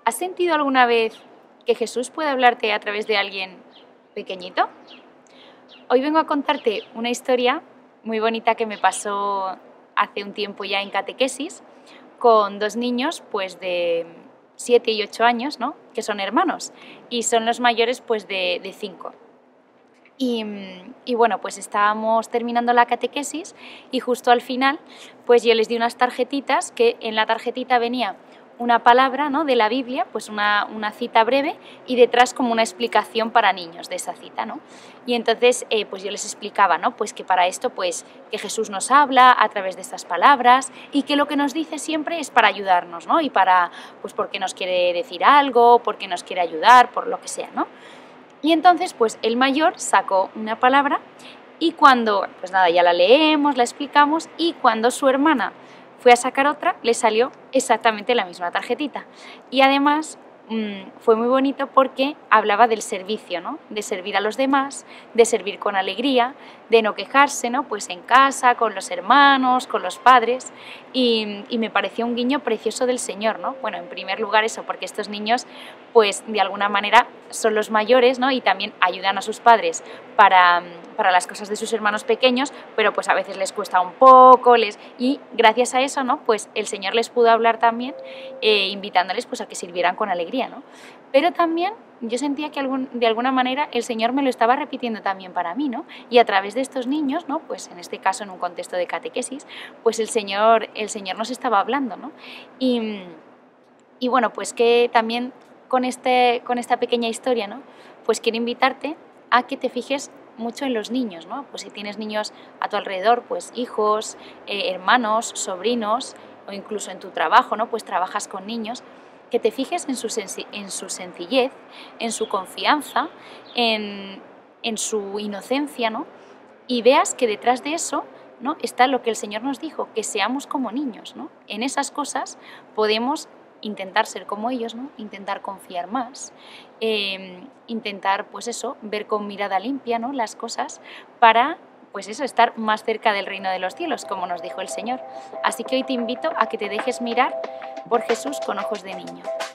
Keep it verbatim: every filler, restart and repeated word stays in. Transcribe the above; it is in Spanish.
¿Has sentido alguna vez que Jesús puede hablarte a través de alguien pequeñito? Hoy vengo a contarte una historia muy bonita que me pasó hace un tiempo ya en catequesis con dos niños pues de siete y ocho años, ¿no? Que son hermanos y son los mayores pues de, de cinco. Y, y bueno, pues estábamos terminando la catequesis y justo al final pues yo les di unas tarjetitas que en la tarjetita venía una palabra, ¿no?, de la Biblia, pues una, una cita breve y detrás como una explicación para niños de esa cita, ¿no? Y entonces eh, pues yo les explicaba, ¿no?, pues que para esto pues que Jesús nos habla a través de estas palabras y que lo que nos dice siempre es para ayudarnos, ¿no? Y para, pues porque nos quiere decir algo, porque nos quiere ayudar, por lo que sea, ¿no? Y entonces pues el mayor sacó una palabra y cuando, pues nada, ya la leemos, la explicamos y cuando su hermana fue a sacar otra, le salió exactamente la misma tarjetita. Y además mmm, fue muy bonito porque hablaba del servicio, ¿no? De servir a los demás, de servir con alegría, de no quejarse, ¿no? Pues en casa, con los hermanos, con los padres. Y, y me pareció un guiño precioso del Señor, ¿no? Bueno, en primer lugar eso, porque estos niños, pues de alguna manera son los mayores, ¿no? Y también ayudan a sus padres para, para las cosas de sus hermanos pequeños, pero pues a veces les cuesta un poco, les... y gracias a eso, ¿no?, pues el Señor les pudo hablar también, eh, invitándoles pues a que sirvieran con alegría, ¿no? Pero también yo sentía que algún, de alguna manera el Señor me lo estaba repitiendo también para mí, ¿no? Y a través de estos niños, ¿no?, pues en este caso en un contexto de catequesis, pues el Señor, el Señor nos estaba hablando, ¿no? Y, y bueno, pues que también con, este, con esta pequeña historia, ¿no?, pues quiero invitarte a que te fijes mucho en los niños, ¿no? Pues si tienes niños a tu alrededor, pues hijos, eh, hermanos, sobrinos o incluso en tu trabajo, ¿no?, pues trabajas con niños, que te fijes en su, en su sencillez, en su confianza, en, en su inocencia, ¿no? Y veas que detrás de eso, ¿no?, está lo que el Señor nos dijo, que seamos como niños, ¿no? En esas cosas podemos intentar ser como ellos, ¿no?, intentar confiar más, eh, intentar, pues eso, ver con mirada limpia, ¿no?, las cosas para, pues eso, estar más cerca del reino de los cielos, como nos dijo el Señor. Así que hoy te invito a que te dejes mirar por Jesús con ojos de niño.